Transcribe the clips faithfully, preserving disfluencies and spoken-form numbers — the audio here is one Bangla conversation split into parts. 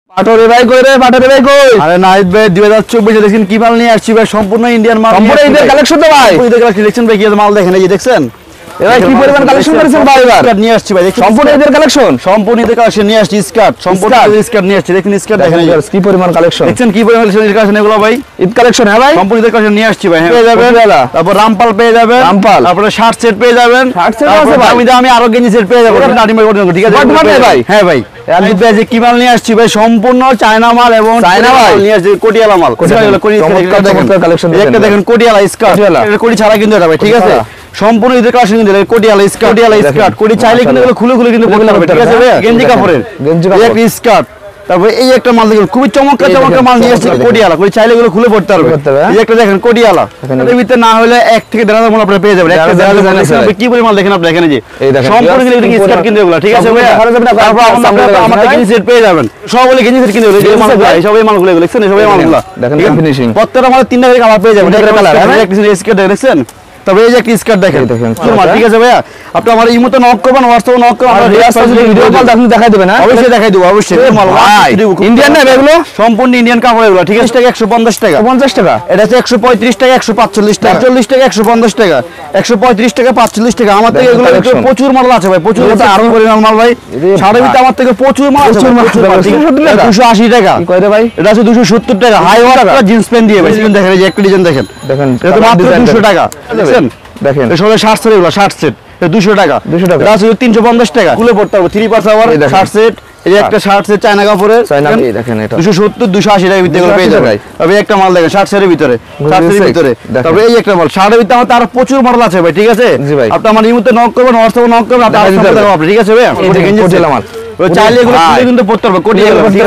পাটরে ভাই কই রে পাটরে ভাই কই আরে নাহিদ ভাই দুই হাজার চব্বিশ এ দেখেন কি মাল নিয়ে আসছি ভাই সম্পূর্ণ ইন্ডিয়ান মাল সম্পূর্ণ ইন্ডিয়ান কালেকশন তো ভাই ঈদের কালেকশন দেখছেন ভাই কি মাল দেখেন এই যে দেখছেন এবার কি পরিমাণ কালেকশন করেছেন ভাই এবার নিয়ে আসছি ভাই সম্পূর্ণ ঈদের কালেকশন সম্পূর্ণ ঈদের কালেকশন নিয়ে আসছি স্কার্ট সম্পূর্ণ স্কার্ট নিয়ে আসছি দেখেন স্কার্ট দেখেন কি পরিমাণ কালেকশন দেখছেন কি পরিমাণ কালেকশন এগুলো ভাই ঈদ কালেকশন হ্যাঁ ভাই সম্পূর্ণ ঈদের কালেকশন নিয়ে আসছি ভাই পেয়ে যাবেন তারপর রামপাল পেয়ে যাবেন রামপাল তারপরে শার্ট সেট পেয়ে যাবেন শার্ট সেট আছে ভাই আমি আমি আরো গেঞ্জি সেট পেয়ে যাব ঠিক আছে ভাই হ্যাঁ ভাই আমি যে কি মাল নিয়ে আসছি ভাই সম্পূর্ণ চায়না মাল এবং চায়না মাল নিয়ে আসছি কোটিয়ালা মাল কালেকশন একটা দেখেন কোটিয়ালা স্কার্ট এটা কোটি ছাড়া কিন্তু এটা ভাই ঠিক আছে সম্পূর্ণ ঈদের কালেকশন কিন্তু কোটিয়ালা স্কার্ট কোটিয়ালা স্কার্ট কোটি চাইলে কিন্তু খুলে খুলে কিন্তু পড়তে পারবে ঠিক আছে ভাই গেঞ্জি কাপড়ের গেঞ্জি কাপড় এই স্কার্ট তারপর এই একটা মাল দেখুন খুবই চমৎকার চমৎকার মাল নিয়ে আসছে কোটিয়ালা কোটি চাইলে এগুলো খুলে পড়তে পারবে এই একটা দেখেন কোটিয়ালা এর ভিতরে না হলে এক থেকে দেড় হাজার মাল আপনারা পেয়ে যাবেন একটা দেড় হাজার কি পরিমাণ দেখেন আপনি এখানে যে সম্পূর্ণ কিন্তু স্কার্ট কিন্তু এগুলো ঠিক আছে ভাই তারপর আমাদের গেঞ্জি সেট পেয়ে যাবেন সবগুলো গেঞ্জি সেট কিন্তু এই মালগুলো সবই মালগুলো দেখছেন সবই মালগুলো দেখেন ফিনিশিং প্রত্যেকটা মাল তিনটা করে কালার পেয়ে যাবেন একটা কালার একটা স্কার্ট দেখছেন তবে এই যে একটা স্কার্ট দেখেন ঠিক আছে ভাইয়া আপনি আমার ইমোতে নক করবেন হোয়াটসঅ্যাপে নক করবেন আমরা ভিডিও কল আপনি দেখাই দিবেন হ্যাঁ অবশ্যই দেখাই দেব অবশ্যই ইন্ডিয়ান না এগুলো সম্পূর্ণ ইন্ডিয়ান কাপড় এগুলো ঠিক আছে একশো পঞ্চাশ টাকা পঞ্চাশ টাকা এটা হচ্ছে একশো পঁয়ত্রিশ টাকা একশো পাঁচচল্লিশ টাকা চল্লিশ টাকা একশো পঞ্চাশ টাকা একশো পঁয়ত্রিশ টাকা পাঁচচল্লিশ টাকা আমার থেকে এগুলো প্রচুর মাল আছে ভাই প্রচুর আরো পরিমাণ মাল ভাই সাড়ে ভিতরে আমার থেকে প্রচুর মাল আছে দুশো আশি টাকা কি কয় রে ভাই এটা আছে দুশো সত্তর টাকা হাই ওয়ার জিন্স প্যান্ট দিয়ে ভাই দেখেন এই যে একটা ডিজাইন দেখেন দেখেন এটা তো মাত্র দুশো টাকা দেখছেন দেখেন সবাই শার্ট সেট এগুলো শার্ট সেট দুশো টাকা দুশো টাকা এটা আছে তিনশো পঞ্চাশ টাকা খুলে পড়তে হবে থ্রি পার্স আওয়ার শার্ট সেট এই একটা শার্ট সেট চায়না কাপড়ের চায়না এই দেখেন এটা দুশো সত্তর দুশো আশি টাকার ভিতরে পেয়ে যাবে তবে একটা মাল দেখেন শার্ট সেটের ভিতরে শার্ট সেটের ভিতরে তবে এই একটা মাল শার্টের ভিতরে আমার তার প্রচুর মডেল আছে ভাই ঠিক আছে আপনি আমার ইমোতে নক করবেন হোয়াটসঅ্যাপে নক করবেন আপনি ঠিক আছে ভাই এই যে গেঞ্জি মাল চাইলে এগুলো খুলে কিন্তু পড়তে হবে কোটি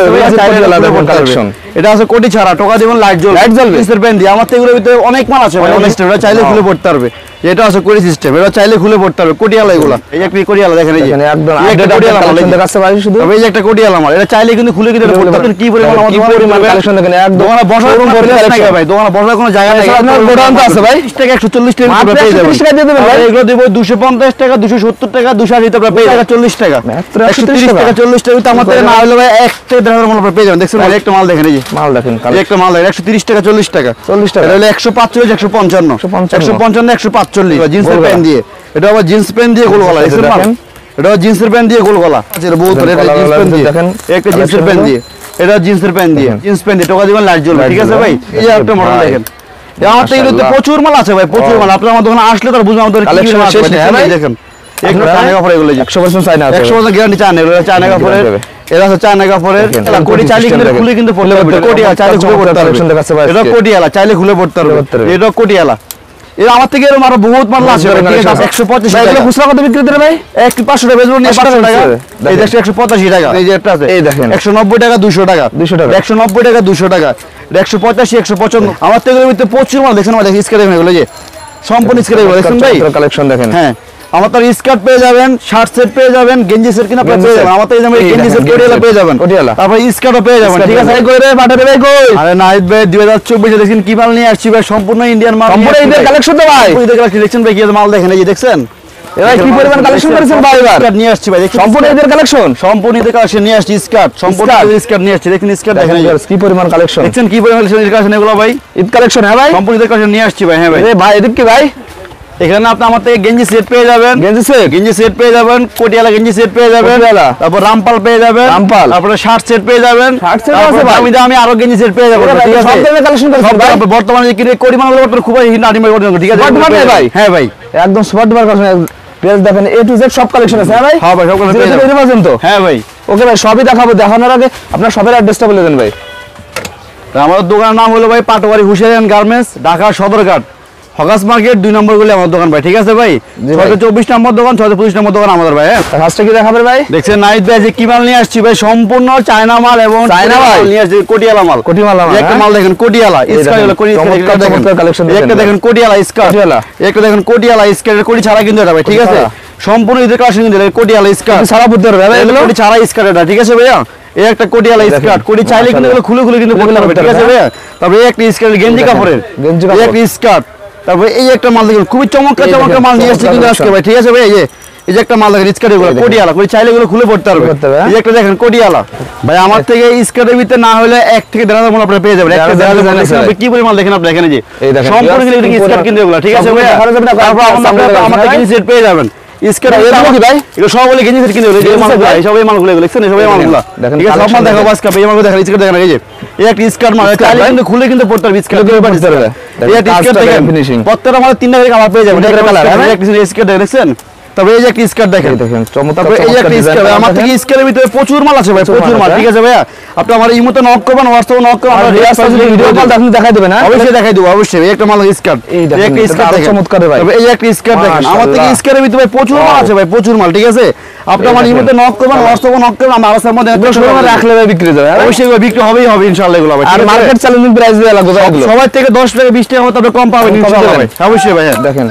কালেকশন এটা আছে কোটি ছাড়া টোকা দিবেন লাইট জ্বলবে লাইট জ্বলবে এর ব্যান্ড দিয়ে আমার তো এগুলোর ভিতরে অনেক মাল আছে ভাই অনেক স্টেপ চাইলে খুলে পড়তে পারবে এটা আছে কোটি সিস্টেম এটা চাইলে খুলে পড়তে পারবে কোটিয়ালা এগুলো এই একটা কোটিয়ালা দেখেন এই যে একদম আপডেট কালেকশন দেখাচ্ছে ভাই শুধু তবে এই যে একটা কোটিয়ালা মাল এটা চাইলে কিন্তু খুলে কিন্তু পড়তে পারবেন কি পরিমাণ আমাদের পরিমাণ কালেকশন দেখেন একদম দোকানে বসার কোনো জায়গা ভাই দোকানে বসার কোনো জায়গা নেই আপনার গোডাউন তো আছে ভাই ত্রিশ টাকা একশো চল্লিশ টাকা করে পেয়ে যাবেন টাকা দিয়ে দেবেন ভাই এগুলো দেব দুশো পঞ্চাশ টাকা দুশো সত্তর টাকা দুশো আশি টাকা পেয়ে যাবেন চল্লিশ টাকা একশো ত্রিশ টাকা চল্লিশ টাকা আমার থেকে না হলে ভাই এক থেকে দেড় হাজার মাল পেয়ে যাবেন দেখছেন একটা মাল দেখেন এই যে মাল দেখেন একটা মাল দেখেন একশো ত্রিশ টাকা চল্লিশ টাকা চল্লিশ টাকা এটা হলো একশো পাঁচচল্লিশ একশো পঞ্চান্ন একশো পঞ্চান্ন একশো পাঁচচল্লিশ জিন্সের প্যান্ট দিয়ে এটা আবার জিন্স প্যান্ট দিয়ে গোল গলা দেখছেন মাল এটা জিন্সের প্যান্ট দিয়ে গোল গলা এটা বহুত এটা জিন্স প্যান্ট দিয়ে দেখেন একটা জিন্সের প্যান্ট দিয়ে এটা জিন্সের প্যান্ট দিয়ে জিন্স প্যান্ট দিয়ে টোকা দিবেন লাইট জ্বলবে ঠিক আছে ভাই এই যে একটা মডেল দেখেন আমার থেকে প্রচুর মাল আছে ভাই প্রচুর মাল আপনার আমার দোকানে আসলে তার বুঝবেন আমাদের কালেকশন শেষ নেই দেখেন একটু চায়না কাপড় এগুলো একশো পার্সেন্ট চায়না আছে একশো পার্সেন্ট গ্যারান্টি চায়না এগুলো চায়না কাপড়ের এটা হচ্ছে চায়না কাপড়ের কোটি চাইলে কিন্তু খুলে কিন্তু পড়তে পারবে কোটিয়ালা চাইলে খুলে পড়তে পারবে এটা কোটিয়ালা চাইলে খুলে পড়তে পারবে এটা কোটিয়ালা এটা আমার থেকে এরকম আরো বহুত মাল আছে একশো পঁচাশি টাকা খুচরা কত বিক্রি করে ভাই এক পাঁচশো টাকা বেচবো নিয়ে পাঁচশো টাকা এই দেখো একশো পঁচাশি টাকা এই যে একটা আছে এই দেখেন একশো নব্বই টাকা দুশো টাকা দুশো টাকা একশো নব্বই টাকা দুশো টাকা একশো পঁচাশি একশো পঁচান্ন আমার থেকে ভিতরে প্রচুর মাল দেখেন আমার দেখেন স্কেলে এগুলো যে সম্পূর্ণ স্কেলে দেখেন ভাই কালেকশন দেখেন হ্যাঁ আমার তো স্কার্ট পেয়ে যাবেন শার্ট সেট পেয়ে যাবেন গেঞ্জি সেট কিনা পেয়ে যাবেন আমার তো এই গেঞ্জি সেট কোটিয়ালা পেয়ে যাবেন কোটিয়ালা তারপর স্কার্টও পেয়ে যাবেন ঠিক আছে কই রে পাঠাতে ভাই কই আরে নাহিদ ভাই দুই হাজার চব্বিশ এ দেখেন কি মাল নিয়ে আসছি ভাই সম্পূর্ণ ইন্ডিয়ান মাল সম্পূর্ণ ইন্ডিয়ান কালেকশন তো ভাই ওই দেখেন কালেকশন ভাই কি মাল দেখেন এই যে দেখছেন এবার কি পরিমাণ কালেকশন করেছেন ভাই এবার নিয়ে আসছি ভাই সম্পূর্ণ ঈদের কালেকশন সম্পূর্ণ ঈদের কালেকশন নিয়ে আসছি স্কার্ট সম্পূর্ণ স্কার্ট নিয়ে আসছি দেখেন স্কার্ট দেখেন কি পরিমাণ কালেকশন দেখছেন কি পরিমাণ কালেকশন এগুলো ভাই ঈদ কালেকশন হ্যাঁ ভাই সম্পূর্ণ ঈদের কালেকশন নিয়ে আসছি ভাই হ্যাঁ ভাই এ ভাই এদিক কি ভাই এখানে আপনি আমার থেকে গেঞ্জি সেট পেয়ে যাবেন গেঞ্জি সেট গেঞ্জি সেট পেয়ে যাবেন কোটিয়ালা গেঞ্জি সেট পেয়ে যাবেন তারপর রামপাল পেয়ে যাবেন রামপাল তারপরে শার্ট সেট পেয়ে যাবেন শার্ট সেট আছে ভাই আমি আমি আরো গেঞ্জি সেট পেয়ে যাব ঠিক আছে সব ধরনের কালেকশন করেছেন ভাই বর্তমানে যে কিনে কোটি মালগুলো বর্তমানে খুবই হিট আডিমাই করে ঠিক আছে বর্তমানে ভাই হ্যাঁ ভাই একদম স্পট বার কালেকশন প্লেস দেখেন এ টু জেড সব কালেকশন আছে হ্যাঁ ভাই হ্যাঁ ভাই সব কালেকশন পেয়ে যাবেন তো হ্যাঁ ভাই ওকে ভাই সবই দেখাবো দেখানোর আগে আপনার শপের অ্যাড্রেসটা বলে দেন ভাই আমাদের দোকানের নাম হলো ভাই পাটোয়ারি হুশিয়ারিয়ান garments Dhaka Sadarghat hawkers market দুই নম্বর গুলি আমার দোকান ভাই ঠিক আছে ভাই ছয়শো চব্বিশ নম্বর দোকান ছয়শো পঁচিশ নম্বর দোকান আমাদের ভাই ফার্স্টে কি দেখাবে ভাই দেখছেন নাহিদ ভাই যে কি মাল নিয়ে আসছি ভাই সম্পূর্ণ চায়না মাল এবং চায়না মাল নিয়ে আসছি কোটিয়ালা মাল কোটিয়ালা মাল একটা মাল দেখেন কোটিয়ালা স্কার্ট কোটি চমৎকার কালেকশন একটা দেখেন কোটিয়ালা স্কার্ট একটা দেখেন কোটিয়ালা স্কার্টের কোটি ছাড়া কিন্তু এটা ভাই ঠিক আছে সম্পূর্ণ ঈদের কালেকশন কিন্তু কোটিয়ালা স্কার্ট ছাড়া পড়তে পারবে ভাই এগুলো কোটি ছাড়া স্কার্ট এটা ঠিক আছে ভাইয়া এই একটা কোটিয়ালা স্কার্ট কোটি চাইলে কিন্তু এগুলো খুলে খুলে কিন্তু পড়তে পারবে ঠিক আছে ভাইয়া তবে এই একটা স্কার্ট গেঞ্জি কাপড়ের গেঞ্জি কাপড় এই একটা স্কার্ট তারপর এই একটা মাল দেখুন খুবই চমৎকার চমৎকার মাল নিয়ে আসছে কিন্তু আজকে ভাই ঠিক আছে ভাই এই যে এই যে একটা মাল দেখেন স্কার্ট এগুলো কোটিয়ালা, কোটি চাইলে এগুলো খুলে পড়তে পারবে। এই যে একটা দেখেন কোটিয়ালা ভাই, আমার থেকে স্কার্টের ভিতরে না হলে এক থেকে দেড় হাজার মাল আপনারা পেয়ে যাবেন। একটা দেড় হাজার মাল কি পরিমাণ দেখেন আপনি এখানে যে সম্পূর্ণ স্কার্ট কিন্তু এগুলো, ঠিক আছে ভাই। তারপর আমাদের গেঞ্জি সেট পেয়ে যাবেন। স্কার্ট এগুলো কি ভাই, এগুলো সব বলে গেঞ্জি সেট কিন্তু এগুলো যে মাল ভাই, সব এই মালগুলো এগুলো দেখছেন, সব এই মালগুলো দেখেন। ঠিক আছে, সব মাল দেখাবো আজকে। এই মালগুলো দেখেন, স্কার্ট দেখেন, এই যে এই একটা স্কার্ট মাল চাইলে কিন্তু খুলে কিন্তু পড়তে পারবে। স্কার্ট দিয়ে পড়তে পারবে। এই একটা স্কার্ট দেখেন ফিনিশিং প্রত্যেকটা মাল তিনটা করে কালার পেয়ে যাবেন। একটা কালার একটা স্কার্ট দেখছেন। তবে এই যে একটা স্কার্ট দেখেন, দেখেন চমৎকার। এই যে একটা স্কার্ট, আমার থেকে স্কার্টের ভিতরে প্রচুর মাল আছে ভাই, প্রচুর মাল। ঠিক আছে ভাইয়া, আপনি আমার ইমোতে নক করবেন, হোয়াটসঅ্যাপে নক করবেন, আমরা রিয়াজ সার্ভিস ভিডিও কল আপনি দেখাই দিবেন। হ্যাঁ অবশ্যই দেখাই দেব, অবশ্যই। এই একটা মাল স্কার্ট, এই একটা স্কার্ট চমৎকার ভাই। তবে এই একটা স্কার্ট দেখেন, আমার থেকে স্কার্টের ভিতরে প্রচুর মাল আছে ভাই, প্রচুর মাল। ঠিক আছে, আপনি আমার ইমোতে নক করবেন, হোয়াটসঅ্যাপে নক করবেন, আমরা আরামে মধ্যে একদম শোরুমে রাখলে ভাই বিক্রি যাবে। অবশ্যই বিক্রি হবেই হবে ইনশাআল্লাহ এগুলো ভাই। আর মার্কেট চ্যালেঞ্জিং প্রাইস দেয়া লাগবে ভাই, এগুলো সবার থেকে দশ টাকা বিশ টাকা মতো আপনি কম পাবেন ইনশাআল্লাহ ভাই। অবশ্যই ভাই দেখেন।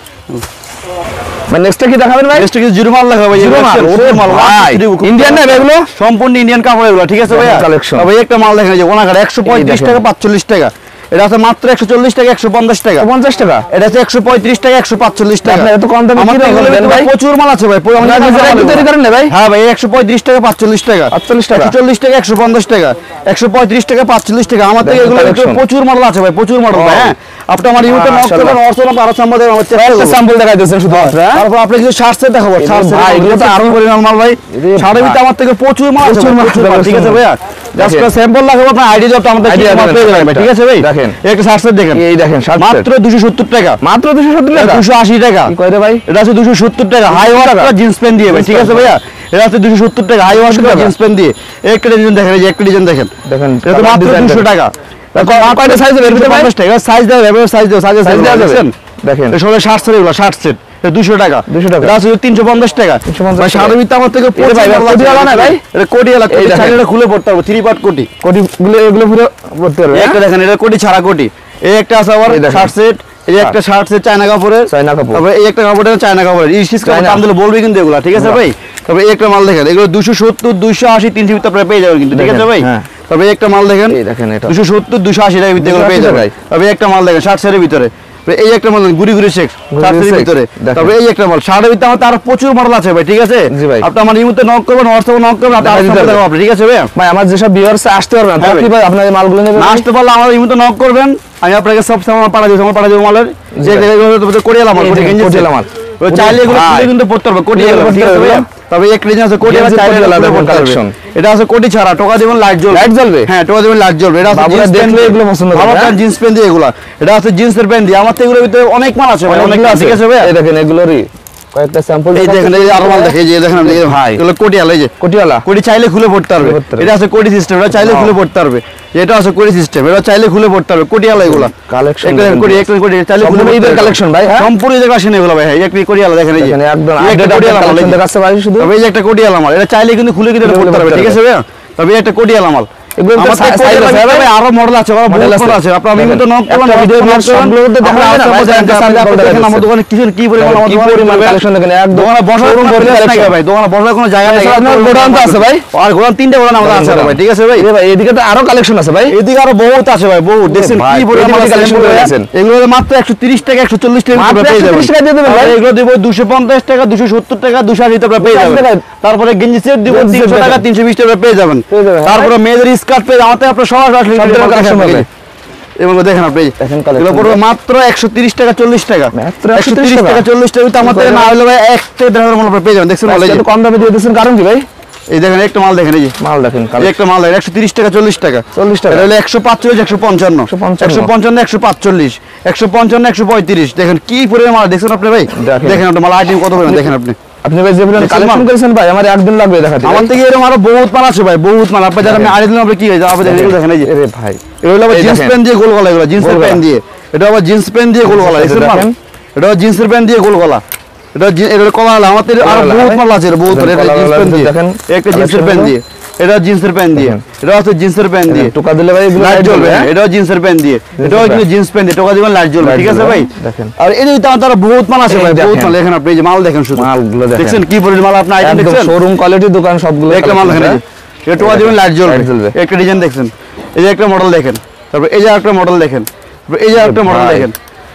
মানে নেক্সটটা কি দেখাবেন ভাই? নেক্সট কি জিরো মাল দেখাবো ভাই। জিরো মাল, ওরে মাল ভাই, ইন্ডিয়ান না এগুলো, সম্পূর্ণ ইন্ডিয়ান কাপড় এগুলো। ঠিক আছে ভাইয়া, কালেকশন। ভাই একটা মাল দেখেন, এই যে ওনাকার একশো পঁয়ত্রিশ টাকা পাঁচচল্লিশ টাকা। এটা আছে মাত্র একশো চল্লিশ টাকা, একশো পঞ্চাশ টাকা, পঞ্চাশ টাকা। এটা আছে একশো পঁয়ত্রিশ টাকা, একশো পাঁচচল্লিশ টাকা। এত কম দামে কি দেন ভাই? প্রচুর মাল আছে ভাই, একটু তৈরি করেন না ভাই। হ্যাঁ ভাই, একশো পঁয়ত্রিশ টাকা পাঁচচল্লিশ টাকা, পাঁচচল্লিশ টাকা, একশো চল্লিশ টাকা, একশো পঞ্চাশ টাকা, একশো পঁয়ত্রিশ টাকা, পাঁচচল্লিশ টাকা। আমার থেকে এগুলো প্রচুর মডেল আছে ভাই, প্রচুর মডেল ভাই। হ্যাঁ, আপনি আমার ইউটিউবে নক করবেন, হোয়াটসঅ্যাপে আরো সম্বন্ধে আমার চেষ্টা স্যাম্পল দেখাই দিয়েছেন শুধু মাত্র। তারপর আপনি কিছু শার্ট সেট দেখাবো। শার্ট সেট ভাই, এগুলো তো আরো পরিমাণ মাল ভাই। শার্টের ভিতরে আমার থেকে প্রচুর মাল আছে, প্রচুর মাল। ঠিক আছে ভাইয়া, জাস্ট স্যাম্পল দেখাবো, আপনার আইডিয়া যত আমাদের আইডিয়া পেয়ে যাবেন ভাই। ঠিক আছে ভাই, দেখেন একটা শার্ট সেট দেখেন, এই দেখেন মাত্র দুইশো সত্তর টাকা, মাত্র দুইশো সত্তর টাকা, দুইশো আশি টাকা। কি কয় রে ভাই? এটা আছে দুইশো সত্তর টাকা, হাই ওয়াটার জিন্স প্যান্ট দিয়ে ভাই। ঠিক আছে ভাইয়া, এটা আছে দুইশো সত্তর টাকা, হাই ওয়াটার জিন্স প্যান্ট দিয়ে। একটা ডিজাইন দেখেন, এই যে একটা ডিজাইন দেখেন, দেখেন এটা মাত্র দুইশো টাকা। কয়টা সাইজ হবে? পঞ্চাশ টাকা সাইজ দাও, এভাবে সাইজ দাও, সাইজ সাইজ দেওয়া যাবে। দেখেন এটা সবাই শার্ট সেট, এগুলো শার্ট সেট দুইশো টাকা, দুইশো টাকা। এটা আছে তিনশো পঞ্চাশ টাকা। ভাই শার্টের ভিতরে আমার থেকে পড়ে ভাই, কোটিয়ালা না ভাই, এটা কোটিয়ালা। এই চাইলে খুলে পড়তে হবে, থ্রি পার্ট কোটি, কোটি গুলো এগুলো পুরো পড়তে পারবে। একটা দেখেন, এটা কোটি ছাড়া কোটি। এই একটা আছে আবার শার্ট সেট, এই একটা শার্ট সেট চায়না কাপড়ের, চায়না কাপড়। তবে এই একটা কাপড় চায়না কাপড়ের, ইস্টিচ কাপড় দাম দিলে বলবি কিন্তু এগুলা। ঠিক আছে ভাই, তবে এই একটা মাল দেখেন, এগুলো দুইশো সত্তর, দুইশো আশি, তিনশো ভিতরে আপনারা পেয়ে যাবেন কিন্তু। ঠিক আছে ভাই, তবে একটা মাল দেখেন, এই দেখেন এটা দুইশো সত্তর, দুইশো আশি টাকার ভিতরে পেয়ে যাবেন। তবে একটা মাল দেখেন শার্ট সেটের ভিতরে, এই একটা মাল গুড়ি গুড়ি শেখ শার্ট সেটের ভিতরে। তবে এই একটা মাল শার্টের ভিতরে আমার তার প্রচুর মডেল আছে ভাই। ঠিক আছে, আপনি আমার ইমোতে নক করবেন, হোয়াটসঅ্যাপে নক করবেন, আপনি। ঠিক আছে ভাই, ভাই আমার যেসব ভিউয়ার্স আসতে পারবেন না, কি ভাই আপনার এই মালগুলো নেবেন? আসতে পারলে আমার ইমোতে নক করবেন, আমি আপনাকে সব সামান পাঠা দিব, সামান পাঠা দিব মালের যে কোটিয়ালা মাল, কোটিয়ালা মাল। ওই চাইলে এগুলো খুলে কিন্তু পড়তে পারবে, কোটিয়ালা। ঠিক আছে ভাই, তবে এক রিজন আছে কোটিয়ালা, চাইলে দেখুন কালেকশন। এটা আছে কোটি ছাড়া, টোকা দিবেন লাইট জ্বলবে, লাইট জ্বলবে। হ্যাঁ, টোকা দিবেন লাইট জ্বলবে। এটা আছে জিন্স প্যান্ট, এগুলো পছন্দ করে ভালো প্যান্ট, জিন্স প্যান্ট দিয়ে এগুলো। এটা আছে জিন্সের প্যান্ট দিয়ে। আমার তো এগুলোর ভিতরে অনেক মাল আছে ভাই, অনেক আছে। ঠিক আছে ভাই, এই দেখেন এগুলোরই কয়েকটা স্যাম্পল। এই দেখেন, এই আরো মাল দেখেন, এই যে দেখেন আপনি ভাই, এগুলো কোটিয়ালা। এই যে কোটিয়ালা, কোটি চাইলে খুলে পড়তে পারবে। এটা আছে কোটি সিস্টেম, এটা চাইলে খুলে পড়তে পারবে। এটা আছে কোটি সিস্টেম, এটা চাইলে খুলে পড়তে পারবে। কোটিয়ালা এগুলো কালেকশন, একটা কোটি, একটা কোটি চাইলে খুলে ঈদের কালেকশন ভাই, সম্পূর্ণ ঈদের কালেকশন এগুলো ভাই। এই একটা কোটিয়ালা দেখেন, এই যে একদম একটা কোটিয়ালা মাল দেখাচ্ছে ভাই শুধু। তবে এই যে একটা কোটিয়ালা মাল, এটা চাইলে কিন্তু খুলে কিন্তু পড়তে পারবে। ঠিক আছে ভাই, তবে একটা কোটিয়ালা মাল। এগুলো আরো মডেল আছে, মডেল আছে। আপনি আমি কিন্তু নক করলাম, ভিডিও নক সবগুলোতে দেখানো আছে। আমার দোকানে কিছু কি পরিমাণ, আমার পরিমাণ কালেকশন দেখেন, একদম দোকানে বসার কোনো পরিবেশ নাই ভাই, দোকানে বসার কোনো জায়গা নাই। আপনার গোডাউন তো আছে ভাই, আর গোডাউন তিনটা গোডাউন আমাদের আছে ভাই। ঠিক আছে ভাই, এই ভাই এদিকে তো আরো কালেকশন আছে ভাই, এদিকে আরো বহুত আছে ভাই, বহুত। দেখেন কি পরিমাণ কালেকশন করেছেন। এগুলো মাত্র একশো তিরিশ টাকা, একশো চল্লিশ টাকা পেয়ে যাবেন। একশো তিরিশ টাকা দিয়ে দেবেন ভাই। এগুলো দেব দুইশো পঞ্চাশ টাকা, দুইশো সত্তর টাকা, দুইশো আশি টাকা পেয়ে যাবেন। তারপরে গেঞ্জি সেট দিব তিনশো টাকা, তিনশো বিশ টাকা পেয়ে যাবেন। তারপরে মেয়েদের স্কার্ট পেয়ে আমাদের আপনার সরাসরি কালেকশন হবে। এবং দেখেন আপনি এগুলো পড়বে মাত্র একশো তিরিশ টাকা, চল্লিশ টাকা, মাত্র একশো তিরিশ টাকা, চল্লিশ টাকা। আমাদের না হলে ভাই এক থেকে দেড় হাজার মাল পেয়ে যাবেন। দেখছেন মাল কত কম দামে দিয়ে দিয়েছেন, কারণ কি ভাই? এই দেখেন একটা মাল দেখেন, এই যে মাল দেখেন, একটা মাল দেখেন একশো তিরিশ টাকা, চল্লিশ টাকা, চল্লিশ টাকা। এটা হলো একশো পাঁচচল্লিশ, একশো পঞ্চান্ন, একশো পঞ্চান্ন, একশো পাঁচচল্লিশ, একশো পঞ্চান্ন, একশো পঁয়ত্রিশ। দেখেন কি পরিমাণ মাল দেখছেন আপনি ভাই, দেখেন আপনি মাল আইটেম কত পরিমাণ দেখেন আপনি। আপনি ভাই যে পরিমাণ কালেকশন করেছেন ভাই, আমার একদিন লাগবে দেখাতে। আমার থেকে এরকম আরো বহুত মাল আছে ভাই, বহুত মাল। আপনি যারা আমি আড়াই দিন আপনি কি হয়েছে আপনি দেখেন, এই যে আরে ভাই এগুলো আবার জিন্স প্যান্ট দিয়ে গোল গলা, এগুলো জিন্সের প্যান্ট দিয়ে, এটা আবার জিন্স প্যান্ট দিয়ে গোল গলা। দেখেন এটা জিন্সের প্যান্ট দিয়ে গোল গলা, এটা এটা কলা। আমাদের আরো বহুত মাল আছে, বহুত। এটা জিন্স প্যান্ট দিয়ে দেখেন, একটা জিন্সের প্যান্ট দিয়ে, এটা জিন্সের প্যান্ট দিয়ে, এটা হচ্ছে জিন্সের প্যান্ট দিয়ে টোকা দিলে ভাই লাইট জ্বলবে। এটাও জিন্সের প্যান্ট দিয়ে, এটাও কিন্তু জিন্স প্যান্ট দিয়ে টোকা দিবেন লাইট জ্বলবে। ঠিক আছে ভাই, দেখেন। আর এই যে তার বহুত মাল আছে ভাই, বহুত মাল। দেখেন আপনি এই যে মাল দেখেন, শুধু মালগুলো দেখেন কি পরিমাণ মাল। আপনি আইটেম দেখছেন, শোরুম কোয়ালিটি দোকান সবগুলো। একটা মাল দেখেন, এটা টোকা দিবেন লাইট জ্বলবে। একটা ডিজাইন দেখছেন, এই যে একটা মডেল দেখেন। তারপর এই যে একটা মডেল দেখেন, এই যে একটা মডেল দেখেন,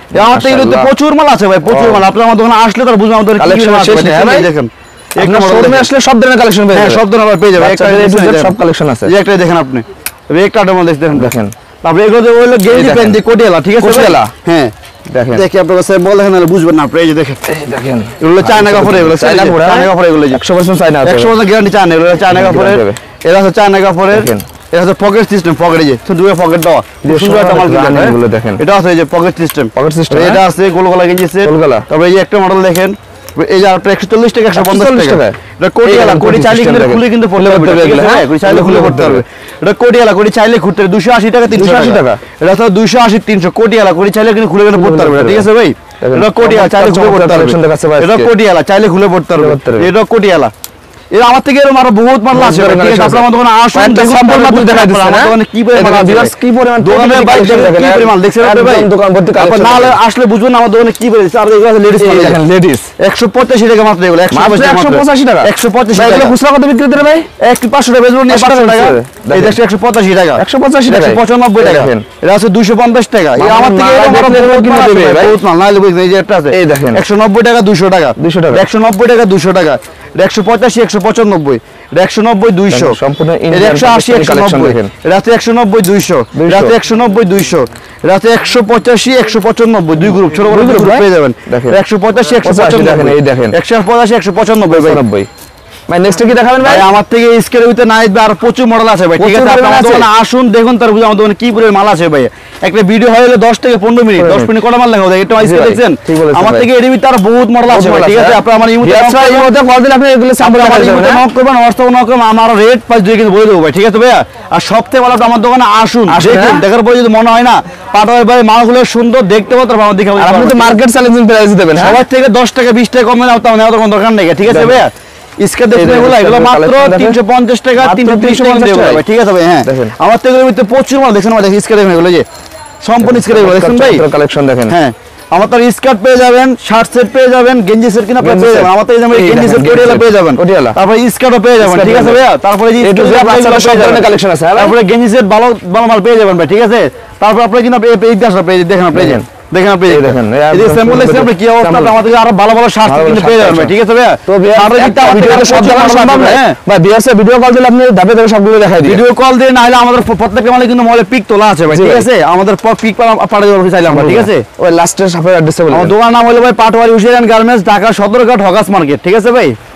আমার থেকে এগুলোতে প্রচুর মাল আছে ভাই, প্রচুর মাল। আপনি আমার দোকানে আসলে তার বুঝবেন আমাদের কালেকশন শেষ নেই ভাই। দেখেন একটা শোরুমে আসলে সব ধরনের কালেকশন পেয়ে হ্যাঁ, যাবেন, সব ধরনের পেয়ে যাবেন, একটা সব কালেকশন আছে। এই একটা দেখেন আপনি, এই একটা মডেল দেখেন দেখেন। তারপরে এগুলো যে হলো গেঞ্জি প্যান্ট দিয়ে কোটিয়ালা, ঠিক আছে কোটিয়ালা। হ্যাঁ দেখেন দেখি আপনার কাছে বল দেখেন না বুঝবেন না আপনি, এই যে দেখেন এই দেখেন এগুলো চায়না কাপড়, এগুলো চায়না কাপড়, চায়না কাপড়, এগুলো একশো পার্সেন্ট চায়না আছে, একশো পার্সেন্ট গ্যারান্টি চায়না, এগুলো চায়না কাপড়ের, এরা হচ্ছে চায়না কাপড়ের, দেখেন। এটা হচ্ছে পকেট সিস্টেম, পকেটে যে দুটো পকেট দেওয়া, সুন্দর একটা মাল কিন্তু এগুলো দেখেন। এটা আছে এই যে পকেট সিস্টেম, পকেট সিস্টেম, এটা আছে গোল গলা গেঞ্জি সেট, গোল গলা। তারপরে এই যে একটা মডেল দেখেন, এই যে আপনার একশো চল্লিশ টাকা, একশো পঞ্চাশ টাকা, এটা কোটিয়ালা, কোটি চাইলে কিন্তু খুলে কিন্তু পড়তে পারবে, হ্যাঁ কোটি চাইলে খুলে পড়তে পারবে, এটা কোটিয়ালা, কোটি চাইলে খুলতে দুশো আশি টাকা, তিনশো আশি টাকা, এটা তো দুশো আশি তিনশো, কোটিয়ালা কোটি চাইলে কিন্তু খুলে কিন্তু পড়তে পারবে, ঠিক আছে ভাই? এটা কোটিয়ালা চাইলে খুলে পড়তে পারবে, এটা কোটিয়ালা চাইলে খুলে পড়তে পারবে, এটা কোটিয়ালা। এর আমার থেকে এরকম আরো বহুত মাল আছে, ঠিক আছে? আপনারা আমার দোকানে আসুন, একটা দেখুন, sample মাত্র দেখাই দিচ্ছি, আমার হ্যাঁ? দোকানে কি পরিমাণ মাল আছে, ভিউয়ার্স কি পরিমাণ দোকানে total বাইক collection দেখেন, কি পরিমাণ দেখছেন আপনি ভাই? একদম দোকান ভর্তি আপনার collection না হলে দেখেন। আসলে বুঝবেন না আমার দোকানে কি পড়েছে, আর এগুলো আছে লেডিস এই দেখেন লেডিস একশো পঁচাশি টাকা মাত্র, এগুলো একশো মাত্র একশো পঁচাশি টাকা, একশো পঁচাশি ভাই টাকা। এগুলো খুচরা কত বিক্রি করে ভাই? একটু পাঁচশো টাকা বেচবো, নিয়ে পাঁচশো পাঁচশো টাকা, টাকা। এই দেখছি একশো পঁচাশি টাকা, একশো পঁচাশি টাকা, একশো পঁচানব্বই টাকা, দেখেন। এটা আছে দুইশো পঞ্চাশ টাকা। এই আমার থেকে মাল এরকম আরো দেখলে বহুত কিনে মাল আছে দেবে ভাই, ভাই। বহুত মাল, নাহলে বুঝবেন এই যে একটা আছে এই দেখেন। একশো নব্বই টাকা, দুইশো টাকা, দুইশো টাকা। একশো নব্বই টাকা, দুইশো টাকা, এটা একশো পঁচাশি, একশো পঁচানব্বই, এটা একশো নব্বই, দুইশো, দেখেন, সম্পূর্ণ এটা Indian একশো আশি, একশো collection নব্বই, দেখেন। এটা আছে একশো নব্বই, দুইশো, এটা আছে একশো নব্বই, দুইশো, এটা আছে একশো পঁচাশি, একশো পঁচানব্বই, দুই গ্রুপ ছোট বড় দুই গ্রুপ group, পেয়ে যাবেন, দেখেন। একশো পঁচাশি, একশো পঁচাশি দেখেন, পঁচানব্বই, এই দেখেন। একশো পঁচাশি, একশো পঁচানব্বই ভাই। নব্বই ভাই নেক্সট কি দেখাবেন ভাই? ভাই আমার থেকে স্কেলের ভিতরে নাই আর প্রচুর মডেল আছে ভাই, ঠিক প্রচুর আছে? model আপনারা আছে। দোকানে আসুন, দেখুন, তার বুঝে আমার দোকানে কি পরিমাণ মাল আছে ভাই। একটা ভিডিও হয়ে গেলে দশ থেকে পনেরো মিনিট, দশ মিনিট কটা মাল লেখা যায়, এটা জি স্কেল ভাই, দেখছেন? ঠিক বলেছেন আমার ভাই। থেকে এর ভিতরে আরো বহুত মডেল আছে ভাই, ঠিক আছে? আপনারা আমার ইমোতে আচ্ছা এই মধ্যে কল দিলে আপনি এগুলো স্যাম্পল আমার দেখাতে ইমোতে পারবেন, নক করবেন, হোয়াটসঅ্যাপে নক করবেন, আমার রেট প্রাইস দিয়ে কিন্তু বলে দেবো ভাই, ঠিক আছে ভাইয়া? আর সবথেকে ভালো আমার দোকানে আসুন, আসুন, দেখুন, হ্যাঁ? দেখার পরে যদি মনে হয় না পাঠাবে ভাই মালগুলো সুন্দর দেখতে পাবো, তারপর আমার দেখে আর আপনি তো মার্কেট চ্যালেঞ্জিং প্রাইস দেবেন, হ্যাঁ? সবার থেকে দশ টাকা বিশ টাকা কমে নাও, তাও নেওয়ার কোনো দরকার নেই, ঠিক আছে দেখেন। ভাইয়া? স্কেল দেখুন, এগুলো এগুলো মাত্র তিনশো পঞ্চাশ টাকা, মাত্র তিনশো ত্রিশ টাকা তিনশো দেবো পঞ্চাশ ভাই, ঠিক আছে ভাই? হ্যাঁ, দেখেন। আমার থেকে এগুলোর ভিতরে প্রচুর মাল দেখছেন, আমার দেখেন স্কেল দেখুন, এগুলো যে সম্পূর্ণ স্কেল এগুলো দেখছেন ভাই। কালেকশন দেখেন। হ্যাঁ, আমার তার স্কার্ট পেয়ে যাবেন, শার্ট সেট পেয়ে যাবেন, গেঞ্জি সেট কিনা গেঞ্জি পেয়ে set। যাবেন, আমার থেকে এই গেঞ্জি সেট দেখেন, কোটিয়ালা গেঞ্জি পেয়ে যাবেন, set, কোটিয়ালা। তারপরে স্কার্টও পেয়ে যাবেন, স্কার্ট ঠিক আছে পেয়ে ভাইয়া? তারপরে যে A to Z বাচ্চাদের সব ধরনের কালেকশন আছে, হ্যাঁ ভাই? তারপরে গেঞ্জি সেট ভালো ভালো মাল পেয়ে যাবেন ভাই, ঠিক আছে? তারপর আপনি কিনা এই ইতিহাসটা পেয়ে দেখেন, আপনি দেখেন। দেখেন আপনি এই দেখেন, এই এই যে একদম স্যাম্পল সুন্দর দেখছেন আপনি কি অবস্থা, sample। আমাদের আরো ভালো ভালো শার্ট ভালো কিন্তু ভালো পেয়ে যাবেন ভাই, শার্ট ঠিক আছে ভাইয়া? তো তারপরে কিন্তু আমার থেকে ভিডিওতে সব প্রচুর দেখানো মাল সম্ভব আছে, না, হ্যাঁ। ভাই ভিউয়ার্স ভিডিও কল দিলে আপনি ধাপে ধাপে সবগুলো দেখাই দিই। ভিডিও কল দিয়ে না হলে আমাদের প্রত্যেকটা মালে কিন্তু মোবাইলে পিক তোলা আছে ভাই, জি ঠিক ভাই। আছে? আমাদের পিক পাঠিয়ে দেবো চাইলে আমরা, ঠিক আছে? ওই লাস্টের সাপের অ্যাড্রেসে বলুন। আমার দোকান নাম হলো ভাই Patwari Hussain garments, Dhaka Sadarghat hawkers market, ঠিক আছে ভাই?